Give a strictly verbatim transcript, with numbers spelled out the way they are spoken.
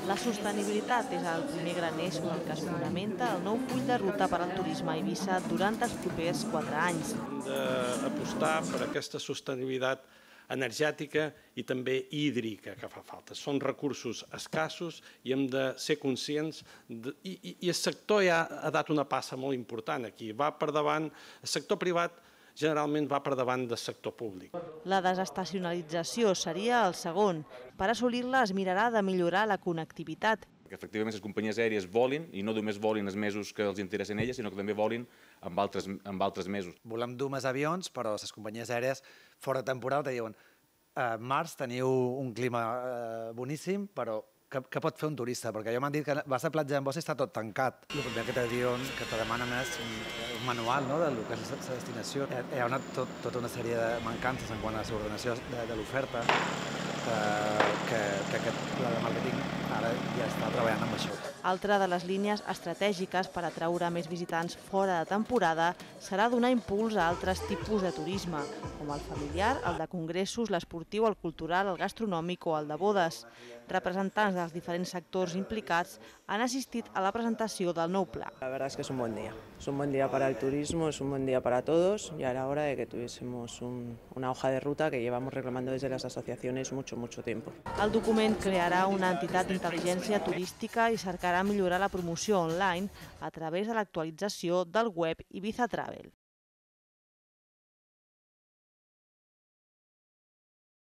La sostenibilitat és el primer gran eix sobre el que es fonamenta el nou full de ruta per al turisme a Eivissa durant els propers quatre anys. Hem d'apostar per aquesta sostenibilitat energètica i també hídrica que fa falta. Són recursos escassos i hem de ser conscients, de, i, i el sector ja ha dat una passa molt important aquí. Va per davant, el sector privat generalment va per davant del sector públic. La desestacionalització seria el segon. Per assolir-la es mirarà de millorar la connectivitat. Que efectivament les companyies aèries volin, i no només volin els mesos que els interessen elles, sinó que també volin amb altres, amb altres mesos. Volem dur més avions, però les companyies aèries fora de temporada te diuen a març teniu un clima eh, boníssim, però què, què pot fer un turista? Perquè jo m'han dit que vas a platja d'Ambossa i està tot tancat. El primer que te diuen, que te demanen és un, un manual, no?, del que és la destinació. Hi ha una, tot, tota una sèrie de mancances en quant a l'ordenació de, de l'oferta, que, que, que aquest pla de màrqueting ara ja està treballant amb això. Altra de les línies estratègiques per atraure més visitants fora de temporada serà donar impuls a altres tipus de turisme, com el familiar, el de congressos, l'esportiu, el cultural, el gastronòmic o el de bodes. Representants dels diferents sectors implicats han assistit a la presentació del nou pla. La verdad es que es un buen día. Es un buen día para el turismo, es un buen día para todos y era hora de que tuviésemos un, una hoja de ruta que llevamos reclamando desde las asociaciones mucho, mucho tiempo. El document crearà una entitat d'intel·ligència turística i cercarà millorar la promoció online a través de l'actualització del web Ibiza Travel.